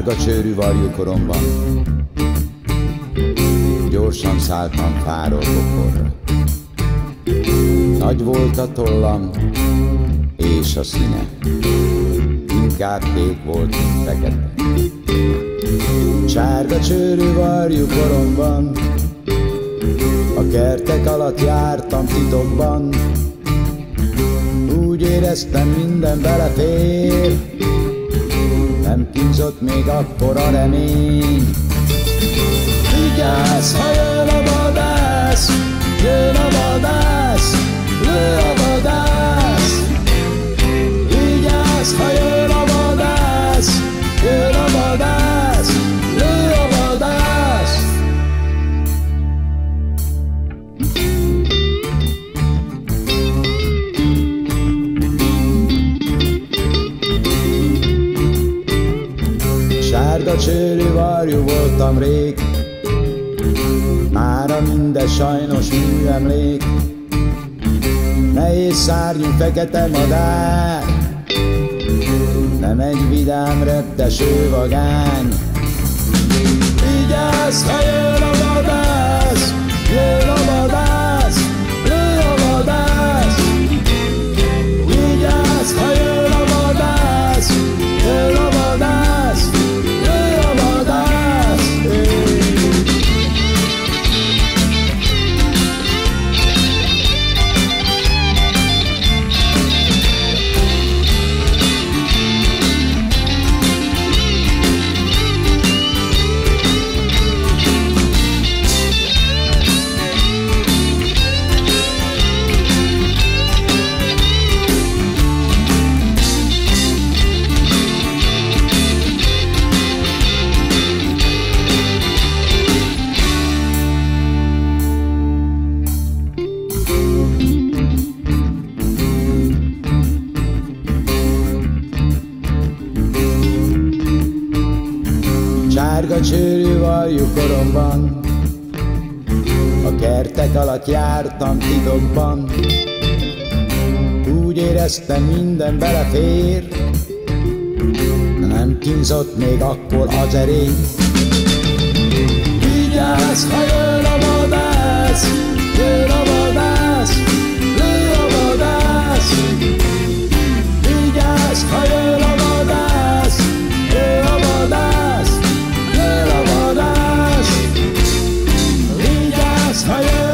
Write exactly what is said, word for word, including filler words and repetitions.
Sárga csőrű varjukoromban gyorsan szálltam fáról bokorra. Nagy volt a tollam és a színe, inkább kék volt, mint fekete. Sárga csőrű varjukoromban a kertek alatt jártam titokban. Úgy éreztem, minden belefér, nem kínzott még akkor a remény. Vigyázz, ha jön a vadász, jön a vadász, lő a vadász. Vigyázz, ha jön a vadász, jön a vadász, lő a vadász. Sárga csőrű varjú voltam rég, mára minden sajnos műemlék. Nehéz szárnyú fekete madár, nem egy vidám repteső vagány. Vigyázz, ha jön a vadász, jön a vadász, lő a vadász. Vigyázz, ha jön a vadász, jön a vadász, lő a vadász. Sárga csőrű varjukoromban a kertek alatt jártam titokban. Úgy éreztem, minden belefér, nem kínzott még akkor az erény. Vigyázz, ha jön a vadász, jön a vadász, lő a vadász. Vigyázz, ha jön a vadász, jön a vadász, lő a vadász. Vigyázz, ha jön